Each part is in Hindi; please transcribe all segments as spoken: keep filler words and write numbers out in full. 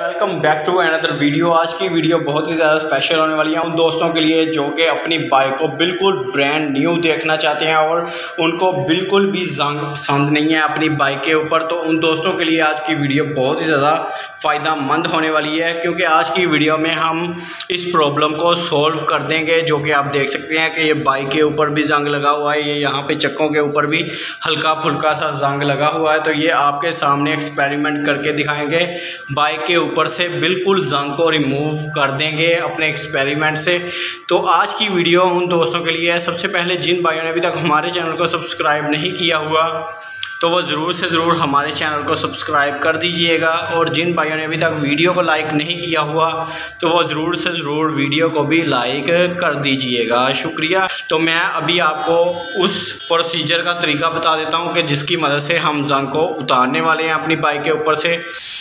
Welcome back to another video. आज की वीडियो बहुत ही ज़्यादा स्पेशल होने वाली है उन दोस्तों के लिए जो कि अपनी बाइक को बिल्कुल ब्रांड न्यू देखना चाहते हैं और उनको बिल्कुल भी जंग पसंद नहीं है अपनी बाइक के ऊपर। तो उन दोस्तों के लिए आज की वीडियो बहुत ही ज़्यादा फ़ायदेमंद होने वाली है, क्योंकि आज की वीडियो में हम इस प्रॉब्लम को सॉल्व कर देंगे। जो कि आप देख सकते हैं कि ये बाइक के ऊपर भी जंग लगा हुआ है, ये यहाँ पे चक्कों के ऊपर भी हल्का फुल्का सा जंग लगा हुआ है। तो ये आपके सामने एक्सपेरिमेंट करके दिखाएंगे, बाइक के ऊपर से बिल्कुल जंग को रिमूव कर देंगे अपने एक्सपेरिमेंट से। तो आज की वीडियो उन दोस्तों के लिए है। सबसे पहले जिन भाइयों ने अभी तक हमारे चैनल को सब्सक्राइब नहीं किया हुआ तो वो ज़रूर से ज़रूर हमारे चैनल को सब्सक्राइब कर दीजिएगा, और जिन भाइयों ने अभी तक वीडियो को लाइक नहीं किया हुआ तो वो ज़रूर से ज़रूर वीडियो को भी लाइक कर दीजिएगा। शुक्रिया। तो मैं अभी आपको उस प्रोसीजर का तरीका बता देता हूँ कि जिसकी मदद से हम जंग को उतारने वाले हैं अपनी बाइक के ऊपर से।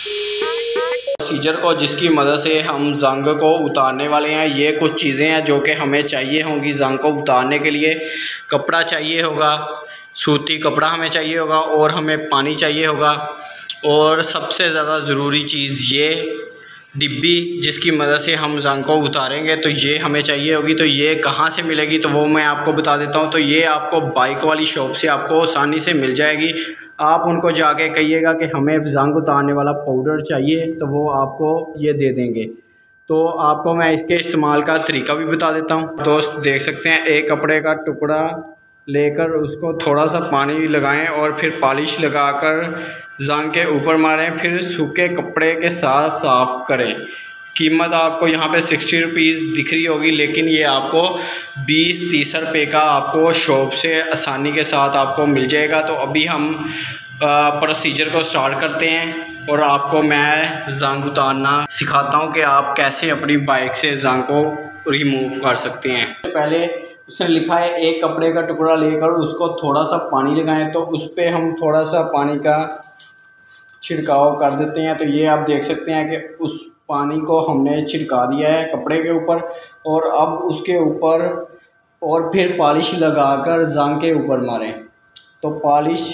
प्रोसीजर को जिसकी मदद से हम जंग को उतारने वाले हैं, ये कुछ चीज़ें हैं जो कि हमें चाहिए होंगी जंग को उतारने के लिए। कपड़ा चाहिए होगा, सूती कपड़ा हमें चाहिए होगा, और हमें पानी चाहिए होगा, और सबसे ज़्यादा ज़रूरी चीज़ ये डिब्बी जिसकी मदद से हम जंग को उतारेंगे, तो ये हमें चाहिए होगी। तो ये कहाँ से मिलेगी तो वो मैं आपको बता देता हूँ। तो ये आपको बाइक वाली शॉप से आपको आसानी से मिल जाएगी। आप उनको जाके कहिएगा कि हमें जंग उतारने वाला पाउडर चाहिए, तो वो आपको ये दे देंगे। तो आपको मैं इसके इस्तेमाल का तरीका भी बता देता हूँ। दोस्त देख सकते हैं, एक कपड़े का टुकड़ा लेकर उसको थोड़ा सा पानी लगाएं और फिर पॉलिश लगाकर जंग के ऊपर मारें, फिर सूखे कपड़े के साथ साफ़ करें। कीमत आपको यहाँ पे सिक्सटी रुपीज़ दिख रही होगी, लेकिन ये आपको बीस तीस रुपये का आपको शॉप से आसानी के साथ आपको मिल जाएगा। तो अभी हम प्रोसीजर को स्टार्ट करते हैं और आपको मैं जंग उतारना सिखाता हूँ कि आप कैसे अपनी बाइक से जंग को रिमूव कर सकते हैं। पहले उसने लिखा है एक कपड़े का टुकड़ा लेकर उसको थोड़ा सा पानी लगाएं, तो उस पर हम थोड़ा सा पानी का छिड़काव कर देते हैं। तो ये आप देख सकते हैं कि उस पानी को हमने छिड़का दिया है कपड़े के ऊपर, और अब उसके ऊपर और फिर पॉलिश लगाकर जंग के ऊपर मारें। तो पॉलिश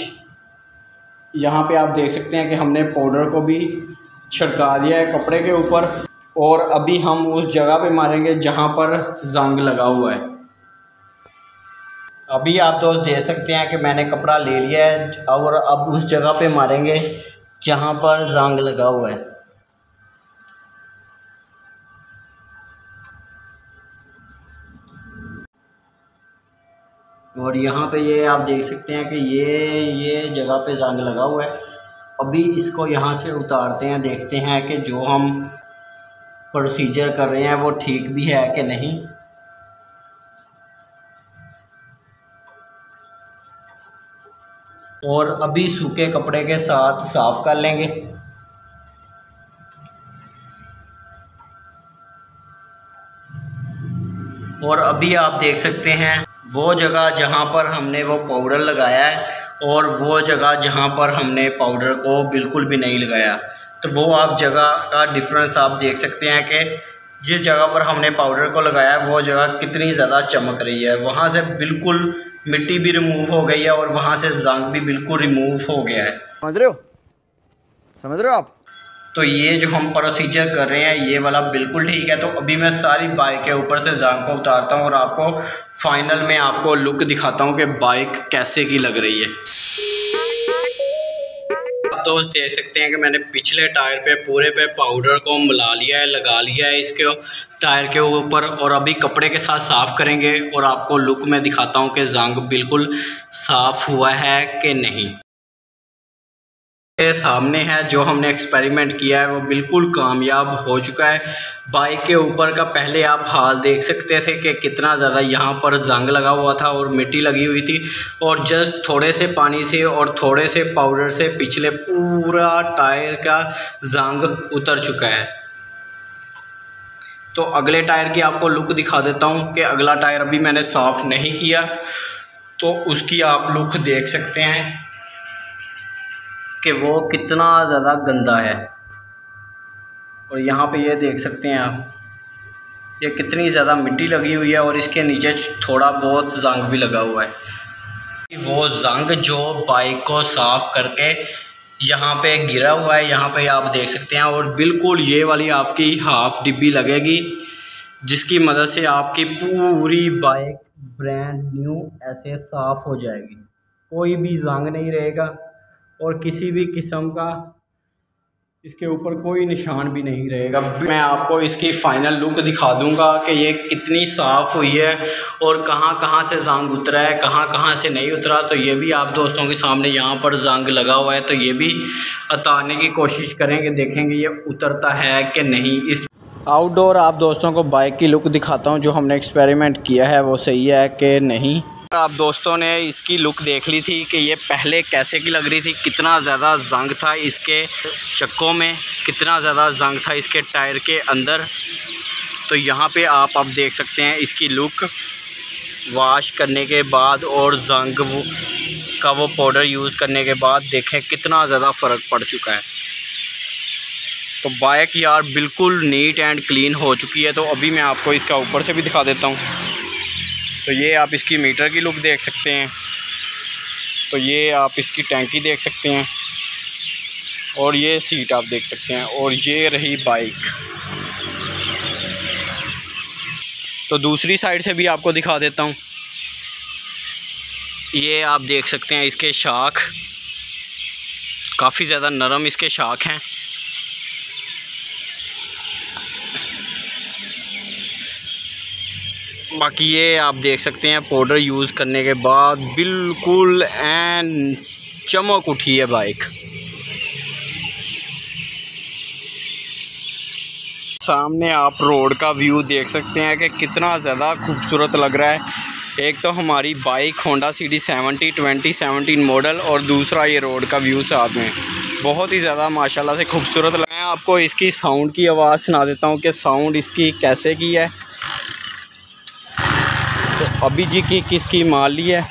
यहाँ पे आप देख सकते हैं कि हमने पाउडर को भी छिड़का दिया है कपड़े के ऊपर, और अभी हम उस जगह पे मारेंगे जहाँ पर जंग लगा हुआ है। अभी आप दोस्त देख सकते हैं कि मैंने कपड़ा ले लिया है और अब उस जगह पे मारेंगे जहाँ पर जंग लगा हुआ है। और यहाँ पे ये आप देख सकते हैं कि ये ये जगह पे जंग लगा हुआ है। अभी इसको यहाँ से उतारते हैं, देखते हैं कि जो हम प्रोसीजर कर रहे हैं वो ठीक भी है कि नहीं। और अभी सूखे कपड़े के साथ साफ़ कर लेंगे। और अभी आप देख सकते हैं वो जगह जहां पर हमने वो पाउडर लगाया है और वो जगह जहां पर हमने पाउडर को बिल्कुल भी नहीं लगाया, तो वो आप जगह का डिफरेंस आप देख सकते हैं कि जिस जगह पर हमने पाउडर को लगाया है वो जगह कितनी ज़्यादा चमक रही है। वहाँ से बिल्कुल मिट्टी भी रिमूव हो गई है और वहाँ से जंग भी बिल्कुल रिमूव हो गया है। समझ रहे हो समझ रहे हो आप। तो ये जो हम प्रोसीजर कर रहे हैं ये वाला बिल्कुल ठीक है। तो अभी मैं सारी बाइक के ऊपर से जंग को उतारता हूँ और आपको फाइनल में आपको लुक दिखाता हूँ कि बाइक कैसे की लग रही है। आप दोस्त देख सकते हैं कि मैंने पिछले टायर पे पूरे पे पाउडर को मिला लिया है, लगा लिया है इसके टायर के ऊपर, और अभी कपड़े के साथ साफ़ करेंगे और आपको लुक में दिखाता हूँ कि जंग बिल्कुल साफ़ हुआ है कि नहीं। ये सामने है जो हमने एक्सपेरिमेंट किया है वो बिल्कुल कामयाब हो चुका है। बाइक के ऊपर का पहले आप हाल देख सकते थे कि कितना ज़्यादा यहाँ पर जंग लगा हुआ था और मिट्टी लगी हुई थी, और जस्ट थोड़े से पानी से और थोड़े से पाउडर से पिछले पूरा टायर का जंग उतर चुका है। तो अगले टायर की आपको लुक दिखा देता हूँ कि अगला टायर अभी मैंने साफ़ नहीं किया, तो उसकी आप लुक देख सकते हैं कि वो कितना ज़्यादा गंदा है। और यहाँ पे ये देख सकते हैं आप ये कितनी ज़्यादा मिट्टी लगी हुई है, और इसके नीचे थोड़ा बहुत जंग भी लगा हुआ है। वो जंग जो बाइक को साफ़ करके यहाँ पे गिरा हुआ है, यहाँ पे आप देख सकते हैं। और बिल्कुल ये वाली आपकी हाफ डिब्बी लगेगी, जिसकी मदद से आपकी पूरी बाइक ब्रांड न्यू ऐसे साफ़ हो जाएगी, कोई भी जंग नहीं रहेगा और किसी भी किस्म का इसके ऊपर कोई निशान भी नहीं रहेगा। मैं आपको इसकी फ़ाइनल लुक दिखा दूंगा कि ये कितनी साफ़ हुई है और कहाँ कहाँ से जंग उतरा है, कहाँ कहाँ से नहीं उतरा। तो ये भी आप दोस्तों के सामने यहाँ पर जंग लगा हुआ है, तो ये भी उतारने की कोशिश करेंगे, देखेंगे ये उतरता है कि नहीं। इस आउटडोर आप दोस्तों को बाइक की लुक दिखाता हूँ, जो हमने एक्सपेरिमेंट किया है वो सही है कि नहीं। आप दोस्तों ने इसकी लुक देख ली थी कि ये पहले कैसे की लग रही थी, कितना ज़्यादा जंग था इसके चक्कों में, कितना ज़्यादा जंग था इसके टायर के अंदर। तो यहाँ पे आप अब देख सकते हैं इसकी लुक वॉश करने के बाद और जंग का वो पाउडर यूज़ करने के बाद देखें कितना ज़्यादा फ़र्क पड़ चुका है। तो बाइक यार बिल्कुल नीट एंड क्लीन हो चुकी है। तो अभी मैं आपको इसका ऊपर से भी दिखा देता हूँ। तो ये आप इसकी मीटर की लुक देख सकते हैं, तो ये आप इसकी टैंकी देख सकते हैं और ये सीट आप देख सकते हैं और ये रही बाइक। तो दूसरी साइड से भी आपको दिखा देता हूँ। ये आप देख सकते हैं इसके शाख, काफ़ी ज़्यादा नरम इसके शाख हैं। बाकी ये आप देख सकते हैं पाउडर यूज़ करने के बाद बिल्कुल एन चमक उठी है बाइक। सामने आप रोड का व्यू देख सकते हैं कि कितना ज़्यादा खूबसूरत लग रहा है। एक तो हमारी bike Honda C D seventy twenty seventeen model और दूसरा ये रोड का व्यू साथ में, बहुत ही ज़्यादा माशाल्लाह से खूबसूरत लग। मैं आपको इसकी साउंड की आवाज़ सुना देता हूँ कि साउंड इसकी कैसे की है। तो अभी जी की किसकी मार ली है,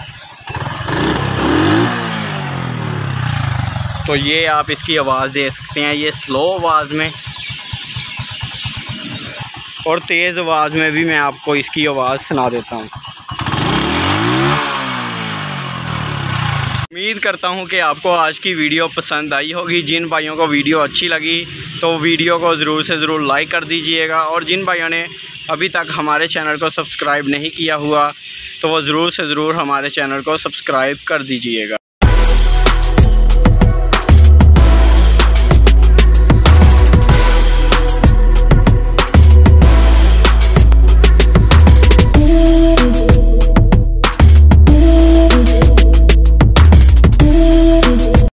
तो ये आप इसकी आवाज़ दे सकते हैं, ये स्लो आवाज़ में और तेज़ आवाज़ में भी मैं आपको इसकी आवाज़ सुना देता हूँ। उम्मीद करता हूँ कि आपको आज की वीडियो पसंद आई होगी। जिन भाइयों को वीडियो अच्छी लगी तो वीडियो को ज़रूर से ज़रूर लाइक कर दीजिएगा, और जिन भाइयों ने अभी तक हमारे चैनल को सब्सक्राइब नहीं किया हुआ तो वो ज़रूर से ज़रूर हमारे चैनल को सब्सक्राइब कर दीजिएगा।